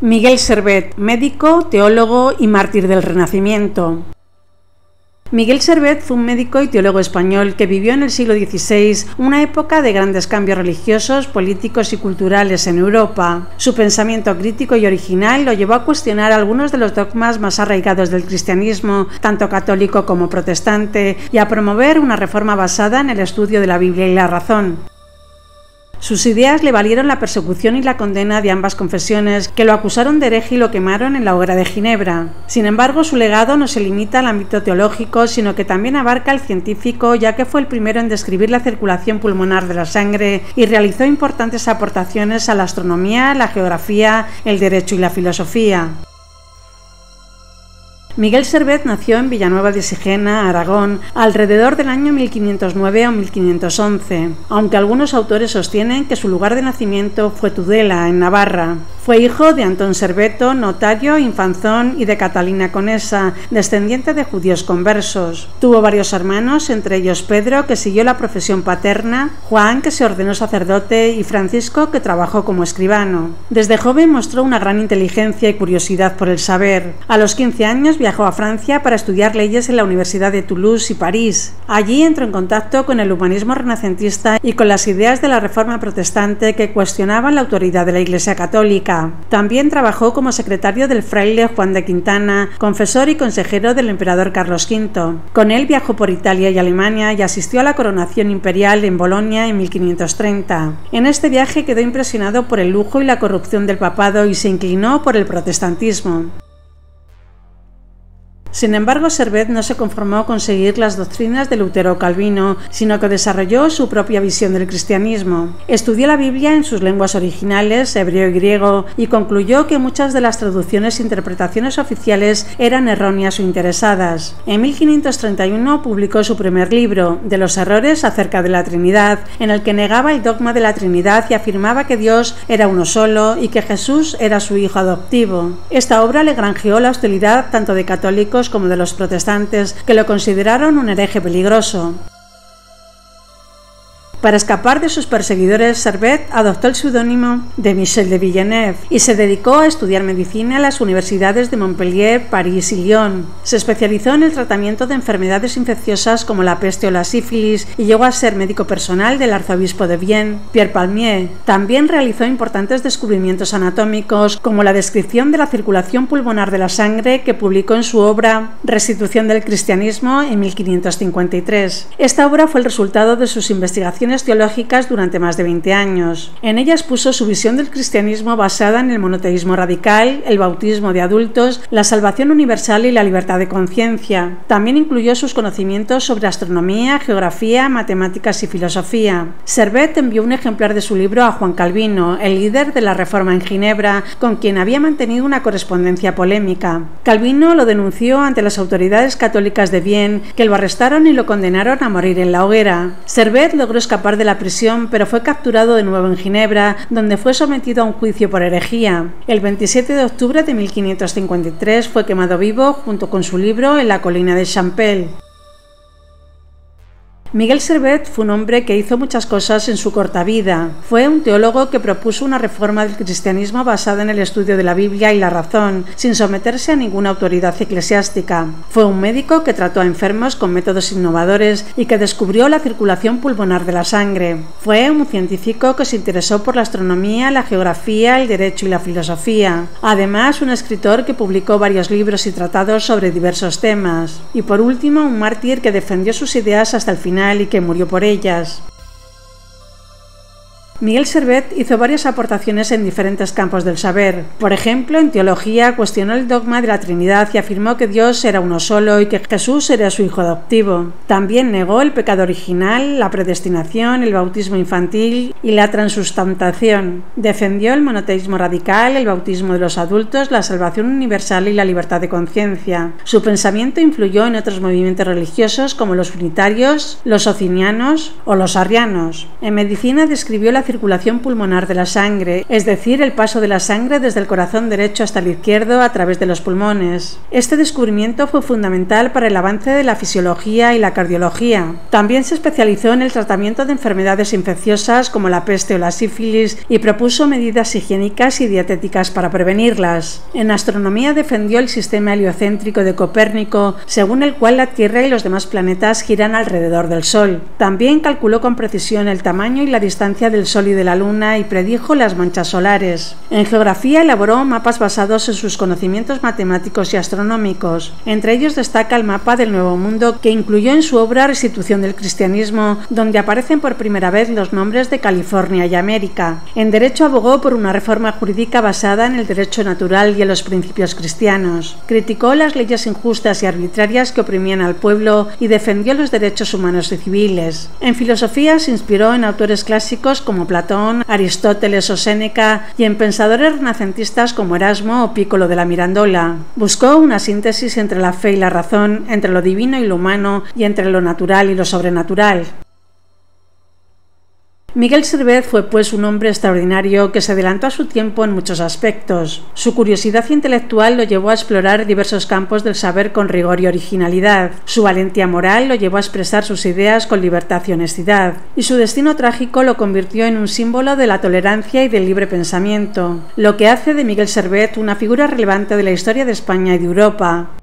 Miguel Servet, médico, teólogo y mártir del Renacimiento. Miguel Servet fue un médico y teólogo español que vivió en el siglo XVI, una época de grandes cambios religiosos, políticos y culturales en Europa. Su pensamiento crítico y original lo llevó a cuestionar algunos de los dogmas más arraigados del cristianismo, tanto católico como protestante, y a promover una reforma basada en el estudio de la Biblia y la razón. Sus ideas le valieron la persecución y la condena de ambas confesiones, que lo acusaron de hereje y lo quemaron en la hoguera de Ginebra. Sin embargo, su legado no se limita al ámbito teológico, sino que también abarca el científico, ya que fue el primero en describir la circulación pulmonar de la sangre y realizó importantes aportaciones a la astronomía, la geografía, el derecho y la filosofía. Miguel Servet nació en Villanueva de Sigena, Aragón, alrededor del año 1509 o 1511, aunque algunos autores sostienen que su lugar de nacimiento fue Tudela, en Navarra. Fue hijo de Antón Serveto, notario, infanzón, y de Catalina Conesa, descendiente de judíos conversos. Tuvo varios hermanos, entre ellos Pedro, que siguió la profesión paterna, Juan, que se ordenó sacerdote, y Francisco, que trabajó como escribano. Desde joven mostró una gran inteligencia y curiosidad por el saber. A los 15 años viajó a Francia para estudiar leyes en la Universidad de Toulouse y París. Allí entró en contacto con el humanismo renacentista y con las ideas de la Reforma protestante que cuestionaban la autoridad de la Iglesia católica. También trabajó como secretario del fraile Juan de Quintana, confesor y consejero del emperador Carlos V. Con él viajó por Italia y Alemania y asistió a la coronación imperial en Bolonia en 1530. En este viaje quedó impresionado por el lujo y la corrupción del papado y se inclinó por el protestantismo. Sin embargo, Servet no se conformó con seguir las doctrinas de Lutero o Calvino, sino que desarrolló su propia visión del cristianismo. Estudió la Biblia en sus lenguas originales, hebreo y griego, y concluyó que muchas de las traducciones e interpretaciones oficiales eran erróneas o interesadas. En 1531 publicó su primer libro, De los errores acerca de la Trinidad, en el que negaba el dogma de la Trinidad y afirmaba que Dios era uno solo y que Jesús era su hijo adoptivo. Esta obra le granjeó la hostilidad tanto de católicos como de los protestantes, que lo consideraron un hereje peligroso. Para escapar de sus perseguidores, Servet adoptó el seudónimo de Michel de Villeneuve y se dedicó a estudiar medicina en las universidades de Montpellier, París y Lyon. Se especializó en el tratamiento de enfermedades infecciosas como la peste o la sífilis y llegó a ser médico personal del arzobispo de Vienne, Pierre Palmier. También realizó importantes descubrimientos anatómicos, como la descripción de la circulación pulmonar de la sangre, que publicó en su obra Restitución del cristianismo en 1553. Esta obra fue el resultado de sus investigaciones teológicas durante más de 20 años. En ella expuso su visión del cristianismo basada en el monoteísmo radical, el bautismo de adultos, la salvación universal y la libertad de conciencia. También incluyó sus conocimientos sobre astronomía, geografía, matemáticas y filosofía. Servet envió un ejemplar de su libro a Juan Calvino, el líder de la Reforma en Ginebra, con quien había mantenido una correspondencia polémica. Calvino lo denunció ante las autoridades católicas de Vienne, que lo arrestaron y lo condenaron a morir en la hoguera. Servet logró escapar de la prisión, pero fue capturado de nuevo en Ginebra, donde fue sometido a un juicio por herejía. El 27 de octubre de 1553 fue quemado vivo junto con su libro en la colina de Champel. Miguel Servet fue un hombre que hizo muchas cosas en su corta vida. Fue un teólogo que propuso una reforma del cristianismo basada en el estudio de la Biblia y la razón, sin someterse a ninguna autoridad eclesiástica. Fue un médico que trató a enfermos con métodos innovadores y que descubrió la circulación pulmonar de la sangre. Fue un científico que se interesó por la astronomía, la geografía, el derecho y la filosofía. Además, un escritor que publicó varios libros y tratados sobre diversos temas. Y por último, un mártir que defendió sus ideas hasta el final y que murió por ellas. Miguel Servet hizo varias aportaciones en diferentes campos del saber. Por ejemplo, en teología cuestionó el dogma de la Trinidad y afirmó que Dios era uno solo y que Jesús era su hijo adoptivo. También negó el pecado original, la predestinación, el bautismo infantil y la transustantación. Defendió el monoteísmo radical, el bautismo de los adultos, la salvación universal y la libertad de conciencia. Su pensamiento influyó en otros movimientos religiosos como los unitarios, los socinianos o los arrianos. En medicina describió la circulación pulmonar de la sangre, es decir, el paso de la sangre desde el corazón derecho hasta el izquierdo a través de los pulmones. Este descubrimiento fue fundamental para el avance de la fisiología y la cardiología. También se especializó en el tratamiento de enfermedades infecciosas como la peste o la sífilis y propuso medidas higiénicas y dietéticas para prevenirlas. En astronomía defendió el sistema heliocéntrico de Copérnico, según el cual la Tierra y los demás planetas giran alrededor del Sol. También calculó con precisión el tamaño y la distancia del Sol y de la Luna y predijo las manchas solares. En geografía elaboró mapas basados en sus conocimientos matemáticos y astronómicos. Entre ellos destaca el mapa del Nuevo Mundo, que incluyó en su obra Restitución del Cristianismo, donde aparecen por primera vez los nombres de California y América. En derecho abogó por una reforma jurídica basada en el derecho natural y en los principios cristianos. Criticó las leyes injustas y arbitrarias que oprimían al pueblo y defendió los derechos humanos y civiles. En filosofía se inspiró en autores clásicos como Platón, Aristóteles o Séneca y en pensadores renacentistas como Erasmo o Piccolo de la Mirandola. Buscó una síntesis entre la fe y la razón, entre lo divino y lo humano y entre lo natural y lo sobrenatural. Miguel Servet fue pues un hombre extraordinario que se adelantó a su tiempo en muchos aspectos. Su curiosidad intelectual lo llevó a explorar diversos campos del saber con rigor y originalidad. Su valentía moral lo llevó a expresar sus ideas con libertad y honestidad. Y su destino trágico lo convirtió en un símbolo de la tolerancia y del libre pensamiento, lo que hace de Miguel Servet una figura relevante de la historia de España y de Europa.